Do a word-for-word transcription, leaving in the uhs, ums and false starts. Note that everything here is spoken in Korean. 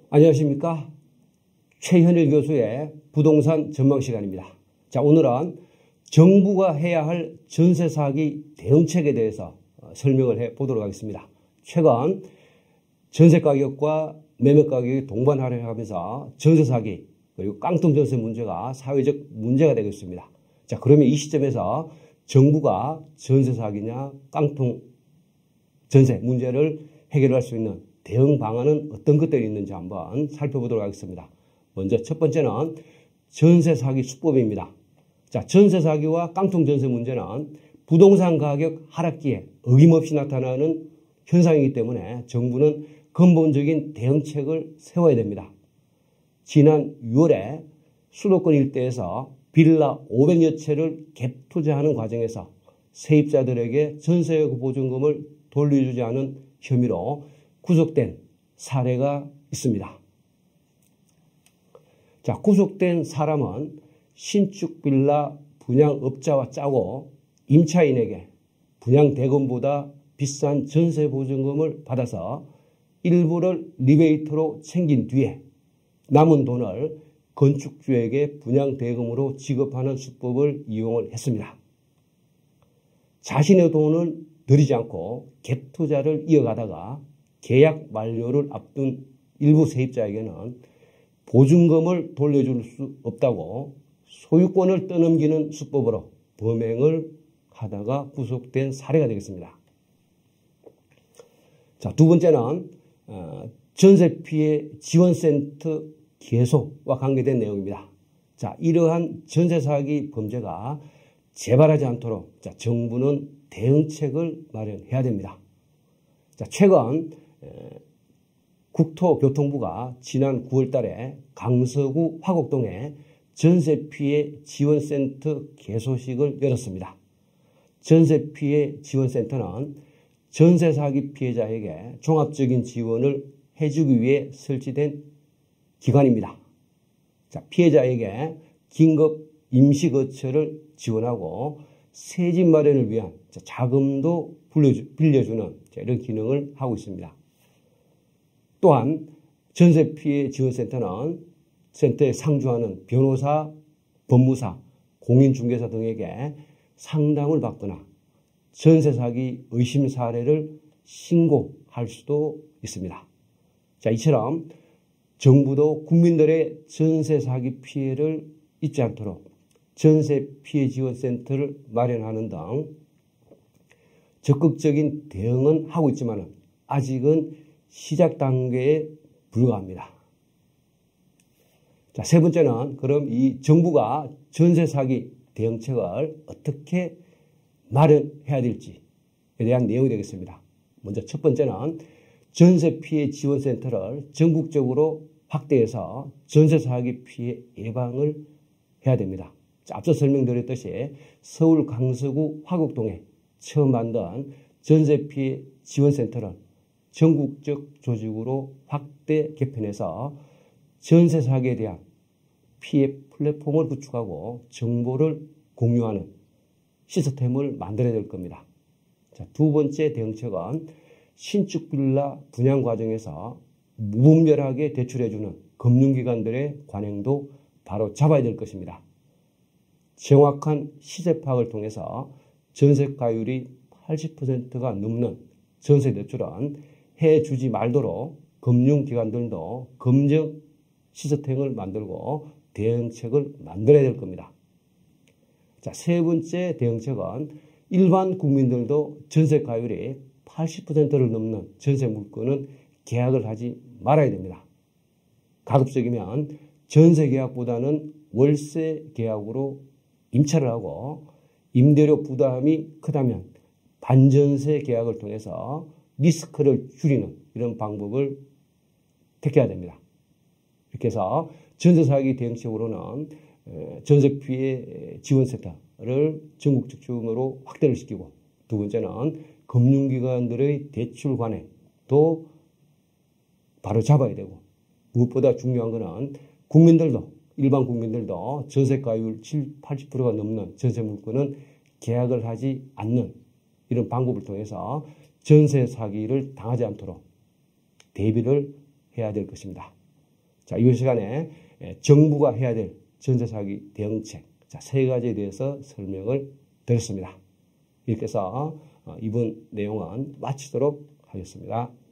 안녕하십니까? 최현일 교수의 부동산 전망 시간입니다. 자, 오늘은 정부가 해야 할 전세 사기 대응책에 대해서 설명을 해 보도록 하겠습니다. 최근 전세 가격과 매매 가격이 동반하려면서 전세 사기 그리고 깡통 전세 문제가 사회적 문제가 되고 있습니다. 자, 그러면 이 시점에서 정부가 전세 사기냐 깡통 전세 문제를 해결할 수 있는 대응 방안은 어떤 것들이 있는지 한번 살펴보도록 하겠습니다. 먼저 첫 번째는 전세 사기 수법입니다. 자, 전세 사기와 깡통 전세 문제는 부동산 가격 하락기에 어김없이 나타나는 현상이기 때문에 정부는 근본적인 대응책을 세워야 됩니다. 지난 유월에 수도권 일대에서 빌라 오백여 채를 갭 투자하는 과정에서 세입자들에게 전세 보증금을 돌려주지 않은 혐의로 구속된 사례가 있습니다. 자, 구속된 사람은 신축 빌라 분양업자와 짜고 임차인에게 분양대금보다 비싼 전세 보증금을 받아서 일부를 리베이트로 챙긴 뒤에 남은 돈을 건축주에게 분양대금으로 지급하는 수법을 이용을 했습니다. 자신의 돈을 들이지 않고 갭 투자를 이어가다가 계약 만료를 앞둔 일부 세입자에게는 보증금을 돌려줄 수 없다고 소유권을 떠넘기는 수법으로 범행을 하다가 구속된 사례가 되겠습니다. 자, 두 번째는 전세 피해 지원센터 개소와 관계된 내용입니다. 자, 이러한 전세 사기 범죄가 재발하지 않도록 자, 정부는 대응책을 마련해야 됩니다. 자, 최근 국토교통부가 지난 구월 달에 강서구 화곡동에 전세 피해 지원센터 개소식을 열었습니다. 전세 피해 지원센터는 전세 사기 피해자에게 종합적인 지원을 해주기 위해 설치된 기관입니다. 자, 피해자에게 긴급 임시거처를 지원하고 새집 마련을 위한 자금도 빌려주는 이런 기능을 하고 있습니다. 또한 전세 피해 지원센터는 센터에 상주하는 변호사, 법무사, 공인중개사 등에게 상담을 받거나 전세 사기 의심 사례를 신고할 수도 있습니다. 자, 이처럼 정부도 국민들의 전세 사기 피해를 잊지 않도록 전세 피해 지원센터를 마련하는 등 적극적인 대응은 하고 있지만 아직은 시작 단계에 불과합니다. 자, 세 번째는 그럼 이 정부가 전세 사기 대응책을 어떻게 마련해야 될지에 대한 내용이 되겠습니다. 먼저 첫 번째는 전세 피해 지원센터를 전국적으로 확대해서 전세 사기 피해 예방을 해야 됩니다. 자, 앞서 설명드렸듯이 서울 강서구 화곡동에 처음 만든 전세 피해 지원센터를 전국적 조직으로 확대 개편해서 전세 사기에 대한 피해 플랫폼을 구축하고 정보를 공유하는 시스템을 만들어야 될 겁니다. 자, 두 번째 대응책은 신축 빌라 분양 과정에서 무분별하게 대출해주는 금융기관들의 관행도 바로 잡아야 될 것입니다. 정확한 시세 파악을 통해서 전세가율이 팔십 퍼센트가 넘는 전세 대출은 해주지 말도록 금융기관들도 검증 시스템을 만들고 대응책을 만들어야 될 겁니다. 자, 세 번째 대응책은 일반 국민들도 전세가율이 팔십 퍼센트를 넘는 전세 물건은 계약을 하지 말아야 됩니다. 가급적이면 전세 계약보다는 월세 계약으로 임차를 하고 임대료 부담이 크다면 반전세 계약을 통해서 리스크를 줄이는 이런 방법을 택해야 됩니다. 이렇게 해서 전세 사기 대응책으로는 전세 피해 지원센터를 전국적 중으로 확대를 시키고 두 번째는 금융기관들의 대출 관행도 바로 잡아야 되고 무엇보다 중요한 것은 국민들도 일반 국민들도 전세가율 칠십, 팔십 퍼센트가 넘는 전세 물건은 계약을 하지 않는 이런 방법을 통해서 전세 사기를 당하지 않도록 대비를 해야 될 것입니다. 자, 이 시간에 정부가 해야 될 전세 사기 대응책, 자, 세 가지에 대해서 설명을 드렸습니다. 이렇게 해서 이번 내용은 마치도록 하겠습니다.